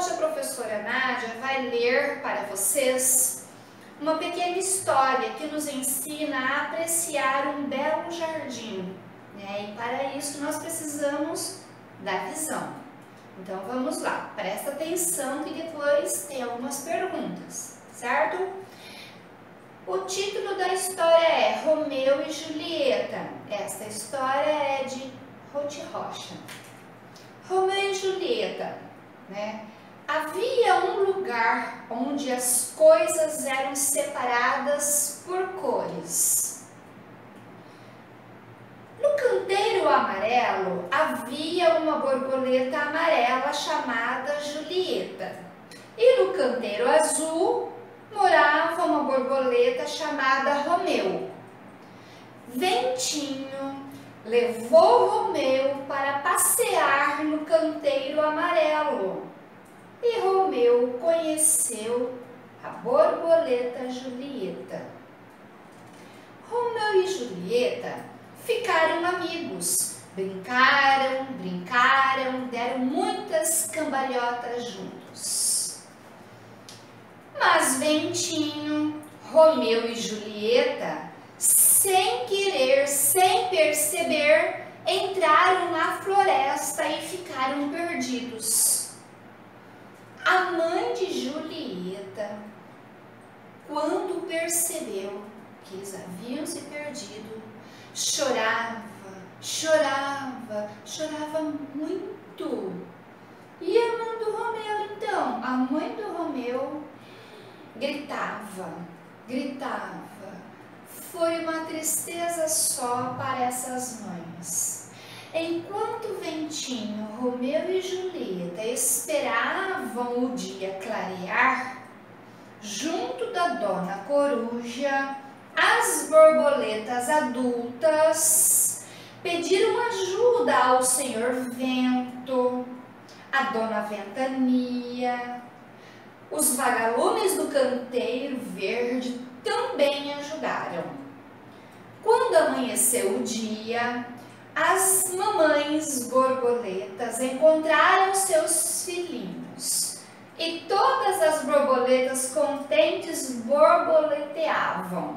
Hoje a professora Nádia vai ler para vocês uma pequena história que nos ensina a apreciar um belo jardim, né? E para isso nós precisamos da visão. Então vamos lá, presta atenção que depois tem algumas perguntas, certo? O título da história é Romeu e Julieta. Esta história é de Ruth Rocha. Romeu e Julieta, né? Havia um lugar onde as coisas eram separadas por cores. No canteiro amarelo havia uma borboleta amarela chamada Julieta. E no canteiro azul morava uma borboleta chamada Romeu. Ventinho levou Romeu para passear no canteiro amarelo. E Romeu conheceu a borboleta Julieta. Romeu e Julieta ficaram amigos, brincaram, deram muitas cambalhotas juntos. Mas Ventinho, Romeu e Julieta, sem querer, sem perceber, entraram na floresta e ficaram perdidos. A mãe de Julieta, quando percebeu que eles haviam se perdido, chorava muito. E a mãe do Romeu, então? A mãe do Romeu gritava. Foi uma tristeza só para essas mães. Enquanto Ventinho, Romeu e Julieta esperavam o dia clarear, junto da Dona Coruja, as borboletas adultas pediram ajuda ao Senhor Vento, a Dona Ventania. Os vagalumes do canteiro verde também ajudaram. Quando amanheceu o dia, as mamães borboletas encontraram seus filhinhos e todas as borboletas contentes borboleteavam.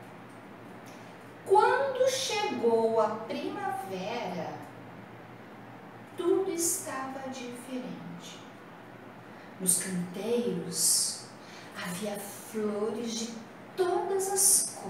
Quando chegou a primavera, tudo estava diferente. Nos canteiros havia flores de todas as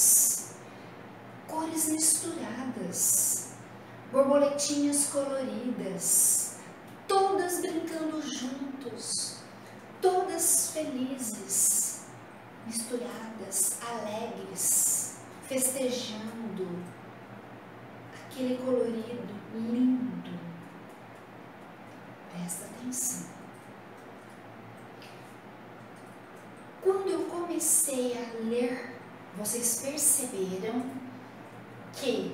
cores misturadas, borboletinhas coloridas, todas brincando juntos, todas felizes, misturadas, alegres, festejando aquele colorido lindo. Presta atenção. Quando eu comecei a ler, vocês perceberam que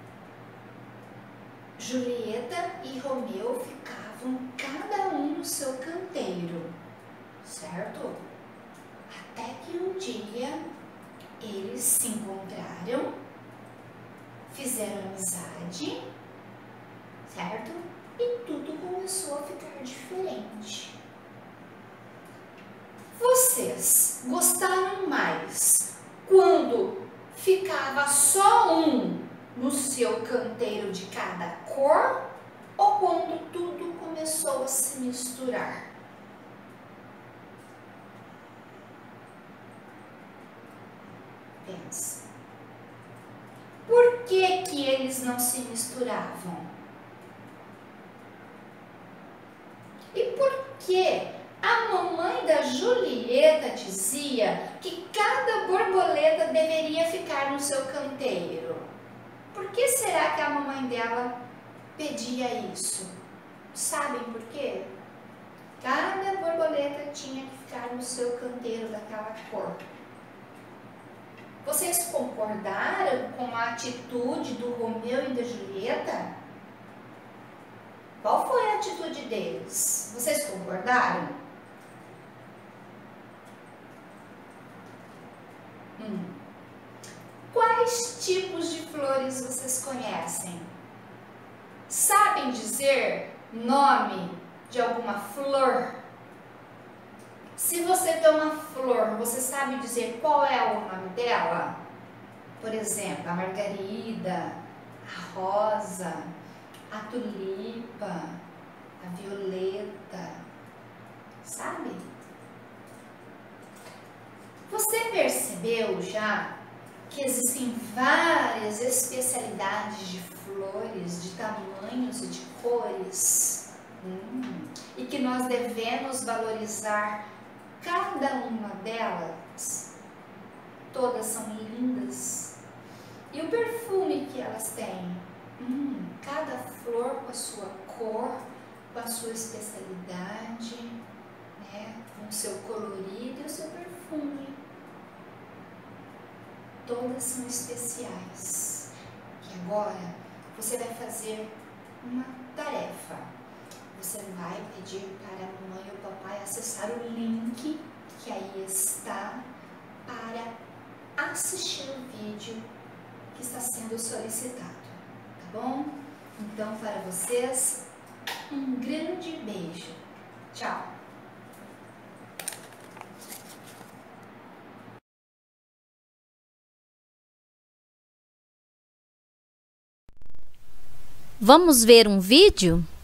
Julieta e Romeu ficavam cada um no seu canteiro, certo? Até que um dia eles se encontraram, fizeram amizade, certo? E tudo começou a ficar diferente. Vocês gostaram mais quando ficava só um no seu canteiro de cada cor ou quando tudo começou a se misturar? Pensa. Por que que eles não se misturavam? E por que a mamãe da Julieta dizia que cada borboleta deveria ficar no seu canteiro? Por que será que a mamãe dela pedia isso? Sabem por quê? Cada borboleta tinha que ficar no seu canteiro daquela cor. Vocês concordaram com a atitude do Romeu e da Julieta? Qual foi a atitude deles? Vocês concordaram? Quais tipos de flores vocês conhecem? Sabem dizer nome de alguma flor Se você tem uma flor, você sabe dizer qual é o nome dela? Por exemplo, a margarida, a rosa, a tulipa, a violeta, sabe? Você percebeu já que existem várias especialidades de flores, de tamanhos e de cores? E que nós devemos valorizar cada uma delas? Todas são lindas. E o perfume que elas têm? Cada flor com a sua cor, com a sua especialidade, né? Com o seu colorido e o seu perfume. Todas são especiais. E agora você vai fazer uma tarefa. Você vai pedir para a mamãe e o papai acessar o link que aí está para assistir o vídeo que está sendo solicitado, tá bom? Então, para vocês, um grande beijo. Tchau! Vamos ver um vídeo?